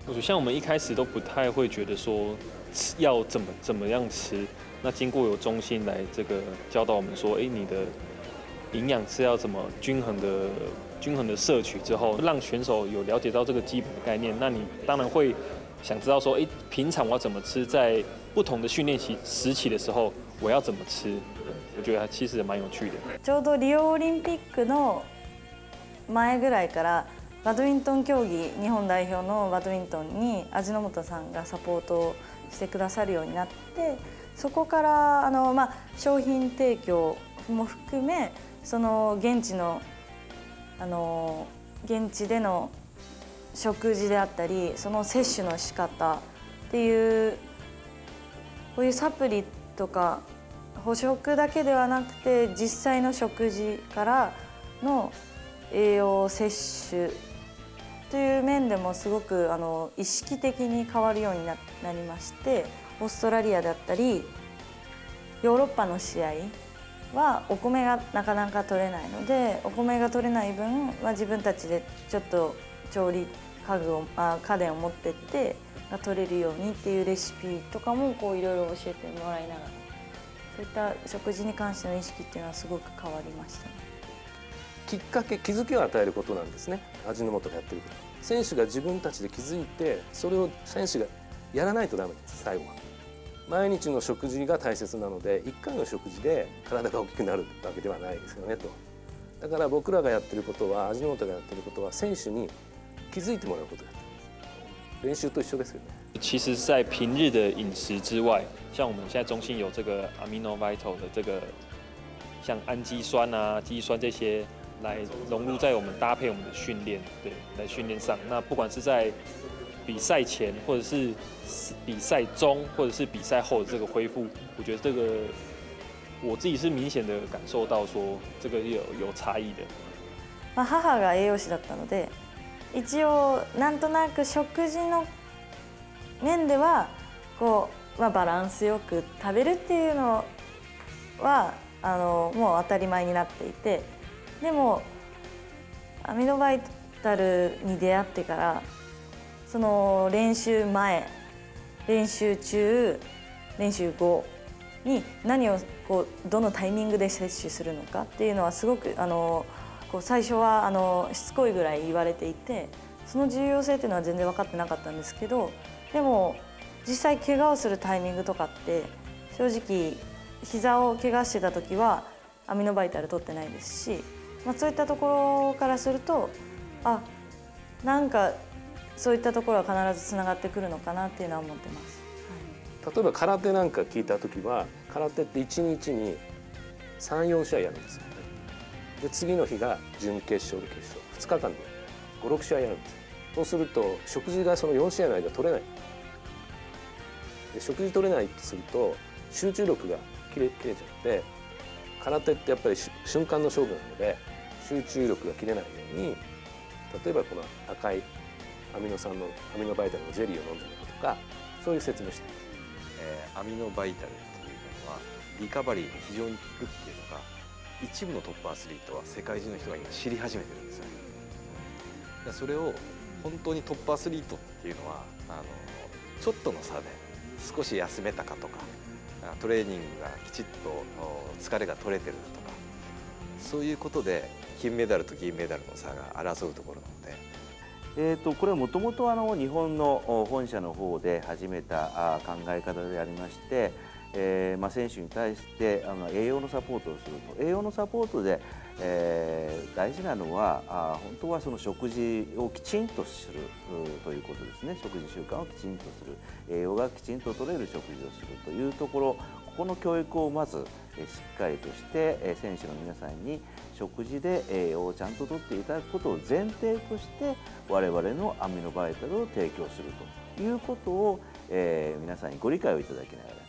我觉得像我们一开始都不太会觉得说要怎么样吃，那经过有中心来这个教导我们说，你的营养是要怎么均衡的摄取之后，让选手有了解到这个基本的概念，那你当然会想知道说，平常我要怎么吃，在不同的训练时期的时候，我要怎么吃。我觉得其实蛮有趣的。 ちょうどリオオリンピックの前ぐらいからバドミントン競技日本代表のバドミントンに味の素さんがサポートをしてくださるようになって、そこから商品提供も含めその現地での食事であったりその摂取の仕方っていうこういうサプリとか補食だけではなくて実際の食事からの栄養摂取という面でもすごく意識的に変わるようになりまして、オーストラリアだったりヨーロッパの試合はお米がなかなか取れないので、お米が取れない分は自分たちでちょっと調理家電を持ってってが取れるようにっていうレシピとかもこういろいろ教えてもらいながら、そういった食事に関しての意識っていうのはすごく変わりましたね。 きっかけ、気づきを与えることなんですね。味の素がやってること。選手が自分たちで気づいて、それを選手がやらないとダメです。最後は毎日の食事が大切なので、1回の食事で体が大きくなるわけではないですよねと。だから僕らがやってることは、味の素がやってることは選手に気づいてもらうことをやってる。練習と一緒ですよね。 其实，在平日的饮食之外，像我们现在中心有这个 Amino Vital 的这个，像氨基酸啊、肌酸这些，来融入在我们搭配我们的训练，对，来训练上。那不管是在比赛前，或者是比赛中，或者是比赛后的这个恢复，我觉得这个我自己是明显的感受到说，这个有差异的。 母が栄養士だったので、一応なんとなく食事の面ではこう、バランスよく食べるっていうのはもう当たり前になっていて、でもアミノバイタルに出会ってからその練習前、練習中、練習後に何をこうどのタイミングで摂取するのかっていうのはすごくこう最初はしつこいぐらい言われていて、その重要性っていうのは全然分かってなかったんですけど、でも実際怪我をするタイミングとかって正直膝を怪我してた時はアミノバイタル取ってないですし、そういったところからするとなんかそういったところは必ずつながってくるのかなっていうのは思ってます。 例えば空手なんか聞いた時は、空手って1日に3、4試合やるんですよ。で次の日が準決勝で決勝、2日間で5、6試合やるんですよ。そうすると食事がその4試合の間取れない。で食事取れないとすると集中力が切れちゃって、空手ってやっぱり瞬間の勝負なので集中力が切れないように、例えばこの赤いアミノバイタルのゼリーを飲んだりとか、そういう説明してます。 アミノバイタルっていうのはリカバリーに非常に効くっていうのが、一部のトップアスリートは世界中の人が今知り始めてるんですよ。それを本当にトップアスリートっていうのはちょっとの差で少し休めたかとか、トレーニングがきちっと疲れが取れてるとか、そういうことで金メダルと銀メダルの差が争うところなので。 これはもともと日本の本社の方で始めた考え方でありまして、選手に対して栄養のサポートをすると。栄養のサポートで、大事なのは本当はその食事をきちんとするということですね。食事習慣をきちんとする、栄養がきちんと取れる食事をするというところ、ここの教育をまずしっかりとして選手の皆さんに食事で栄養をちゃんととっていただくことを前提として我々のアミノバイタルを提供するということを皆さんにご理解をいただきながら